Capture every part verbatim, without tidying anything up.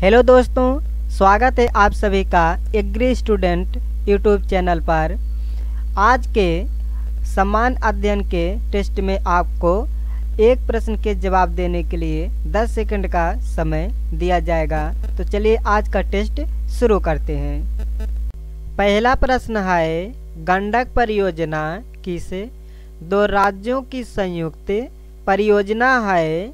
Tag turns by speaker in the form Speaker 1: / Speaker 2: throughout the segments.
Speaker 1: Hello दोस्तों, स्वागत है आप सभी का एग्री स्टूडेंट यूट्यूब चैनल पर। आज के समान अध्ययन के टेस्ट में आपको एक प्रश्न के जवाब देने के लिए दस सेकंड का समय दिया जाएगा। तो चलिए आज का टेस्ट शुरू करते हैं। पहला प्रश्न है, गंडक परियोजना किस दो राज्यों की संयुक्त परियोजना है?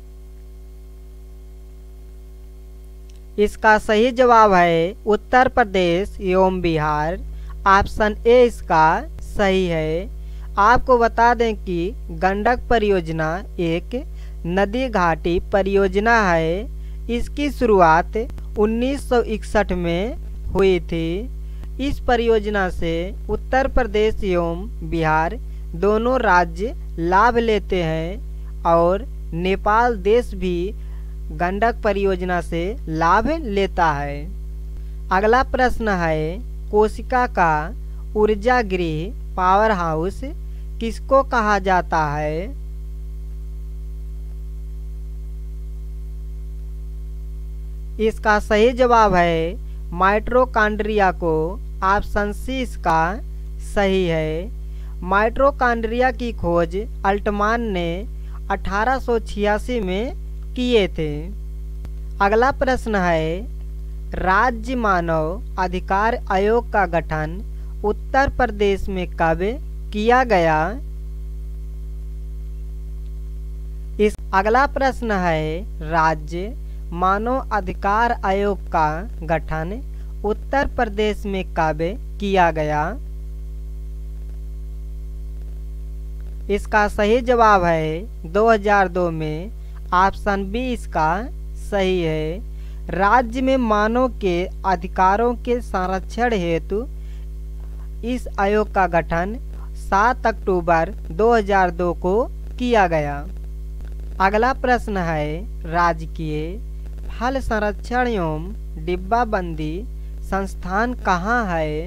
Speaker 1: इसका सही जवाब है उत्तर प्रदेश एवं बिहार। ऑप्शन ए इसका सही है। आपको बता दें कि गंडक परियोजना एक नदी घाटी परियोजना है। इसकी शुरुआत उन्नीस सौ इकसठ में हुई थी। इस परियोजना से उत्तर प्रदेश एवं बिहार दोनों राज्य लाभ लेते हैं और नेपाल देश भी गंडक परियोजना से लाभ लेता है। अगला प्रश्न है, कोशिका का ऊर्जा गृह पावर हाउस किसको कहा जाता है? इसका सही जवाब है माइटोकॉन्ड्रिया को। ऑप्शन सी इसका सही है। माइटोकॉन्ड्रिया की खोज अल्टमान ने अठारह सौ छियासी में किए थे। अगला प्रश्न है, राज्य मानव अधिकार आयोग का गठन उत्तर प्रदेश में कब किया गया? इस अगला प्रश्न है, राज्य मानव अधिकार आयोग का गठन उत्तर प्रदेश में कब किया गया? इसका सही जवाब है दो हज़ार दो में। ऑप्शन बी इसका सही है। राज्य में मानव के अधिकारों के संरक्षण हेतु इस आयोग का गठन सात अक्टूबर दो हज़ार दो को किया गया। अगला प्रश्न है, राजकीय फल संरक्षण एवं डिब्बाबंदी संस्थान कहाँ है?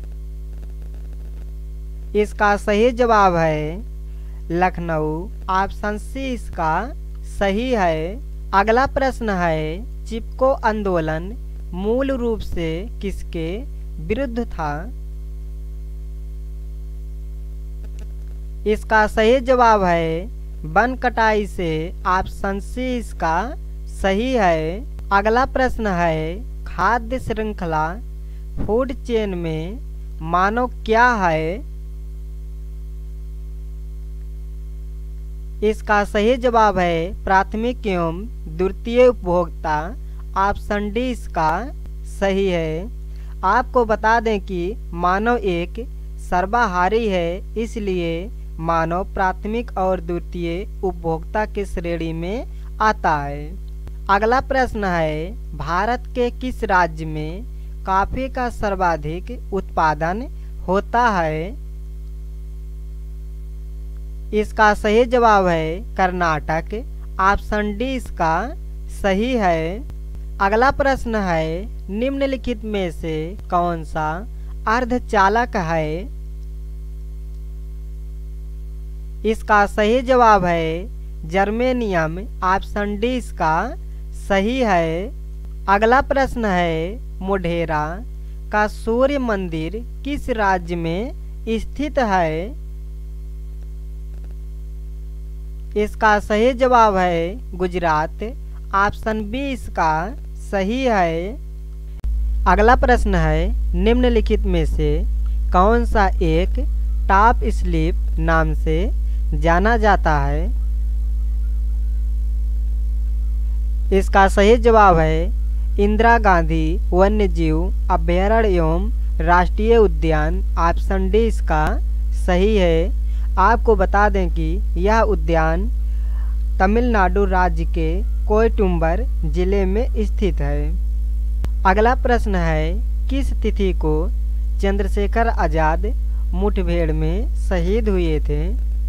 Speaker 1: इसका सही जवाब है लखनऊ। ऑप्शन सी इसका सही है। अगला प्रश्न है, चिपको आंदोलन मूल रूप से किसके विरुद्ध था? इसका सही जवाब है वन कटाई से। ऑप्शन सी इसका सही है। अगला प्रश्न है, खाद्य श्रृंखला फूड चेन में मानव क्या है? इसका सही जवाब है प्राथमिक एवं द्वितीय उपभोक्ता। ऑप्शन डी इसका सही है। आपको बता दें कि मानव एक सर्वाहारी है, इसलिए मानव प्राथमिक और द्वितीय उपभोक्ता की श्रेणी में आता है। अगला प्रश्न है, भारत के किस राज्य में कॉफी का सर्वाधिक उत्पादन होता है? इसका सही जवाब है कर्नाटक। ऑप्शन डी इसका सही है। अगला प्रश्न है, निम्नलिखित में से कौन सा अर्धचालक है? इसका सही जवाब है जर्मेनियम। ऑप्शन डी इसका सही है। अगला प्रश्न है, मोढेरा का सूर्य मंदिर किस राज्य में स्थित है? इसका सही जवाब है गुजरात। ऑप्शन बी इसका सही है। अगला प्रश्न है, निम्नलिखित में से कौन सा एक टॉप स्लिप नाम से जाना जाता है? इसका सही जवाब है इंदिरा गांधी वन्यजीव अभयारण्य एवं राष्ट्रीय उद्यान। ऑप्शन डी इसका सही है। आपको बता दें कि यह उद्यान तमिलनाडु राज्य के कोयटुम्बर जिले में स्थित है। अगला प्रश्न है, किस तिथि को चंद्रशेखर आजाद मुठभेड़ में शहीद हुए थे?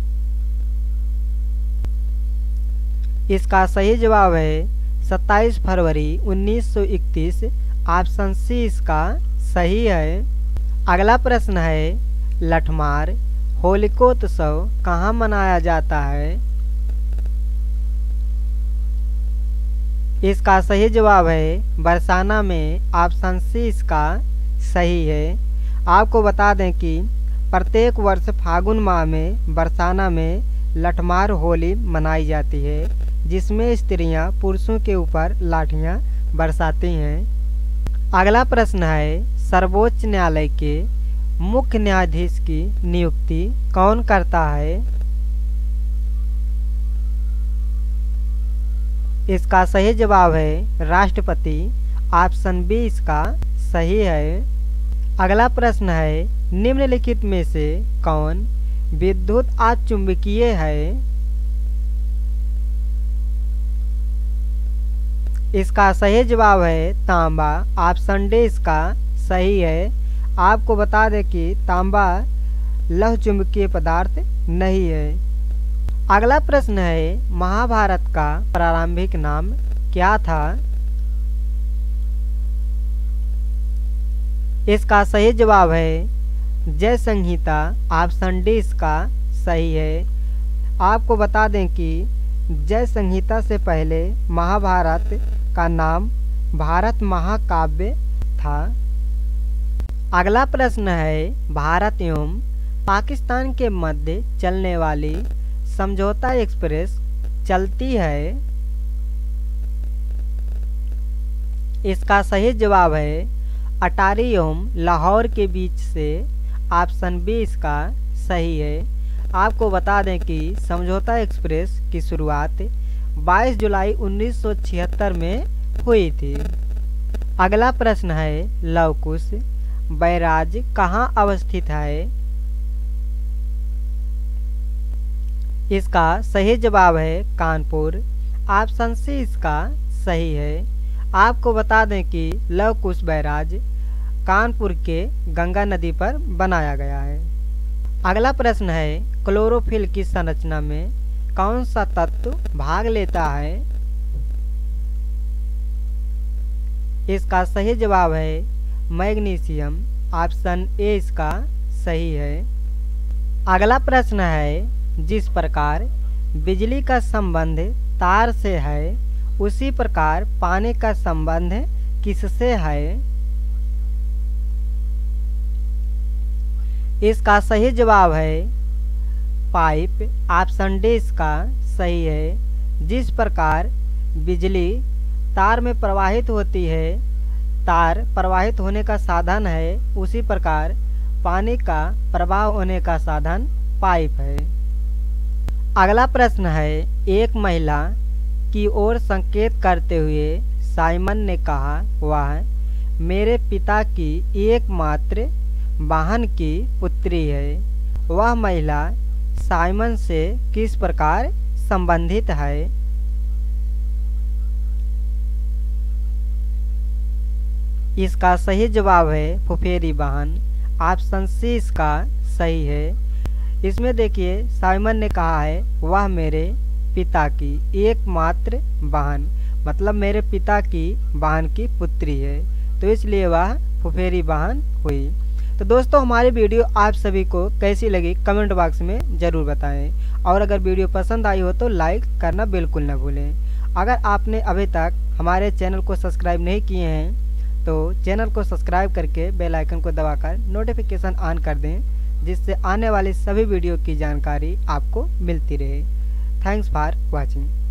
Speaker 1: इसका सही जवाब है सत्ताईस फरवरी उन्नीस सौ इकतीस। ऑप्शन सी इसका सही है। अगला प्रश्न है, लठमार होलिकोत्सव कहाँ मनाया जाता है? इसका सही जवाब है बरसाना में। ऑप्शन सी इसका सही है। आपको बता दें कि प्रत्येक वर्ष फागुन माह में बरसाना में लठमार होली मनाई जाती है, जिसमें स्त्रियां पुरुषों के ऊपर लाठियां बरसाती हैं। अगला प्रश्न है, सर्वोच्च न्यायालय के मुख्य न्यायाधीश की नियुक्ति कौन करता है? इसका सही जवाब है राष्ट्रपति। ऑप्शन बी इसका सही है। अगला प्रश्न है, निम्नलिखित में से कौन विद्युत आचुंबकीय है? इसका सही जवाब है तांबा। ऑप्शन डी इसका सही है। आपको बता दें कि तांबा लौह चुंबकीय पदार्थ नहीं है। अगला प्रश्न है, महाभारत का प्रारंभिक नाम क्या था? इसका सही जवाब है जय संहिता। ऑप्शन डी इसका सही है। आपको बता दें कि जय संहिता से पहले महाभारत का नाम भारत महाकाव्य था। अगला प्रश्न है, भारत एवं पाकिस्तान के मध्य चलने वाली समझौता एक्सप्रेस चलती है? इसका सही जवाब है अटारी एवं लाहौर के बीच से। ऑप्शन बी इसका सही है। आपको बता दें कि समझौता एक्सप्रेस की शुरुआत बाईस जुलाई उन्नीस सौ छिहत्तर में हुई थी। अगला प्रश्न है, लवकुश बैराज कहाँ अवस्थित है? इसका सही जवाब है कानपुर। ऑप्शन सी इसका सही है। आपको बता दें कि लवकुश बैराज कानपुर के गंगा नदी पर बनाया गया है। अगला प्रश्न है, क्लोरोफिल की संरचना में कौन सा तत्व भाग लेता है? इसका सही जवाब है मैग्नीशियम। ऑप्शन ए इसका सही है। अगला प्रश्न है, जिस प्रकार बिजली का संबंध तार से है, उसी प्रकार पानी का संबंध किससे है? इसका सही जवाब है पाइप। ऑप्शन डी इसका सही है। जिस प्रकार बिजली तार में प्रवाहित होती है, तार प्रवाहित होने का साधन है, उसी प्रकार पानी का प्रवाह होने का साधन पाइप है। अगला प्रश्न है, एक महिला की ओर संकेत करते हुए साइमन ने कहा, वह मेरे पिता की एकमात्र बहन की पुत्री है। वह महिला साइमन से किस प्रकार संबंधित है? इसका सही जवाब है फुफेरी बहन। ऑप्शन सी इसका सही है। इसमें देखिए साइमन ने कहा है वह मेरे पिता की एकमात्र बहन, मतलब मेरे पिता की बहन की पुत्री है, तो इसलिए वह फुफेरी बहन हुई। तो दोस्तों हमारी वीडियो आप सभी को कैसी लगी कमेंट बॉक्स में ज़रूर बताएं, और अगर वीडियो पसंद आई हो तो लाइक करना बिल्कुल न भूलें। अगर आपने अभी तक हमारे चैनल को सब्सक्राइब नहीं किए हैं तो चैनल को सब्सक्राइब करके बेल आइकन को दबाकर नोटिफिकेशन ऑन कर दें, जिससे आने वाली सभी वीडियो की जानकारी आपको मिलती रहे। Thanks for watching.